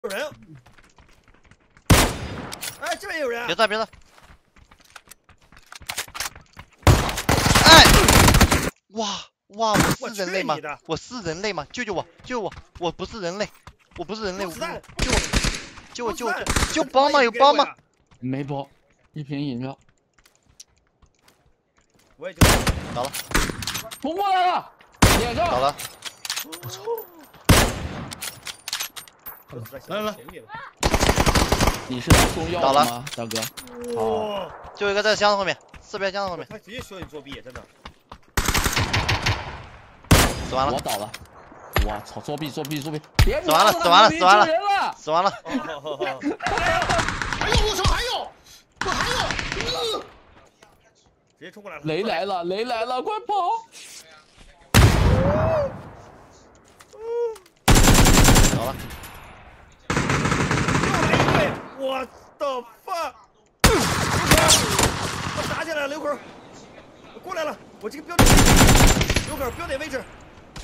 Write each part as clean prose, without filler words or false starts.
有人！哎，这边有人！ 别炸，别炸！哎，哇，我是人类吗？我是人类吗？救救我！救救我！我不是人类，我不是人类！救我！救包吗？有包吗？ 没包，一瓶饮料。 我也就倒了， 冲过来了，脸上倒了。 我操！ 来， 你是来送药的吗，大哥？ 好， 就一个在箱子后面，四边箱子后面。 他直接说你作弊，真的。 死完了。 我倒了。我操！作弊！别！ 死完了！ 哎呦，我操！还有！直接冲过来了！ 雷来了！快跑！ 倒了。 又来一队！我的 fuck！ 我打起来了，刘口，过来了！我这个标点，刘口标点位置。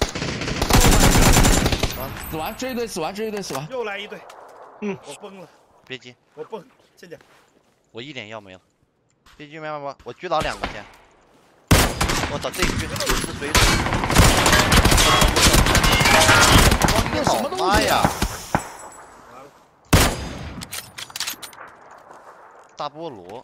死完，这一队死完。 又来一队。我崩了。 别急， 我崩，进去。我一点药没有。别急，慢慢，我狙倒2个先。我操，这一狙是谁？ 这什么东西？ 妈呀！大菠萝。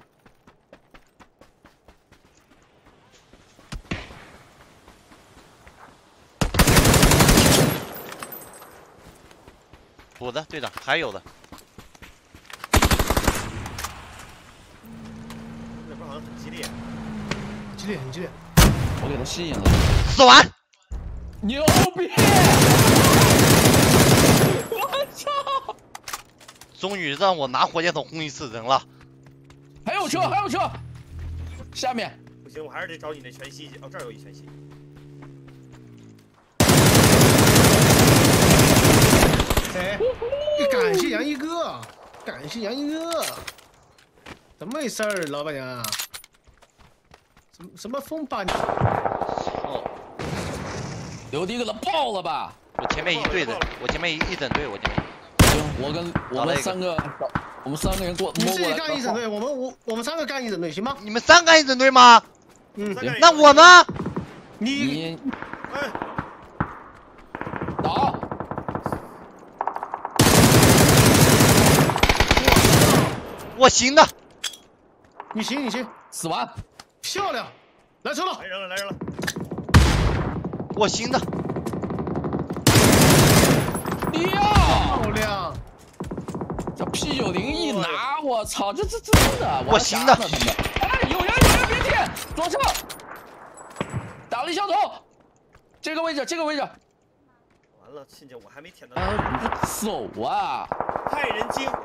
补的，队长，还有的。 那边好像很激烈，很激烈。 我给他吸引了。 死完。 牛逼！我操！ 终于让我拿火箭筒轰一次人了。 还有车！下面。 不行，我还是得找你那全息。哦，这儿有一全息。 哎，感谢杨一哥，怎么回事儿，老板娘？什么风把你？ 哦， 刘迪给他爆了吧！ 我前面一队人，我前面一整队，我前面。 行，我们3个，我们3个人过。 你自己干一整队，我们3个干一整队，行吗？ 你们3干一整队吗？ 行。 那我呢？ 你。 哎。 倒。 我行的。 你行， 死完。 漂亮，来车了。 来人了。 我行的。 漂亮。 这 P90一拿，我操，这真的。 我行的。 哎，有人，别贴，左侧。打了一枪头，这个位置。 完了，亲家，我还没舔到。 走啊！ 害人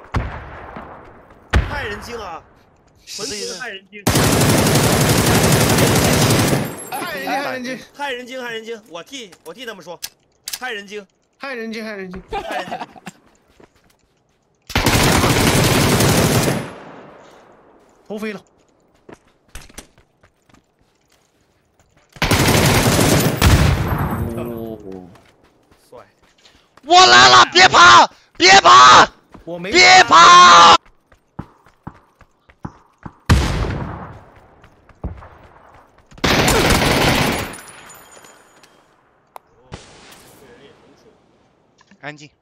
精啊！纯粹的害人精！害人精！我替他们说，害人精！ 头飞了。 帅！ 我来了，别跑！ 我没。 别跑！安静。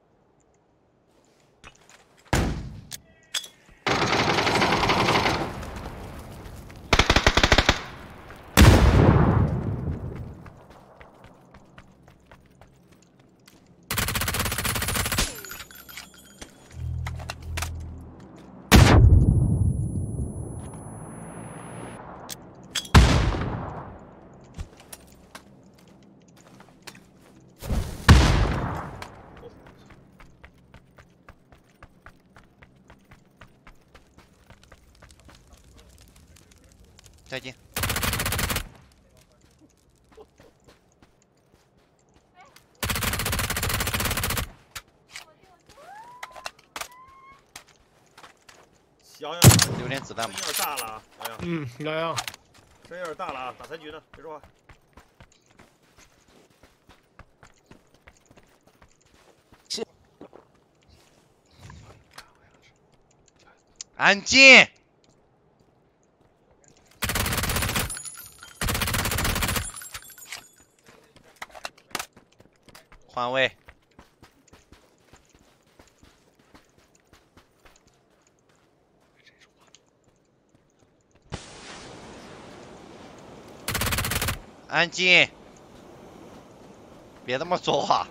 再见。 小杨， 留点子弹吧。 声有点大了啊，小杨。 小杨， 声有点大了啊，打3局呢，别说话。 安静。换位。安静，别这么说话。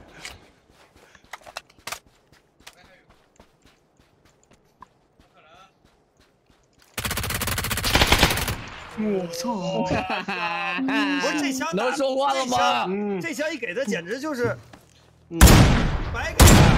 我操！ 不是这枪能说话了吗？ 这枪一给他简直就是白给他。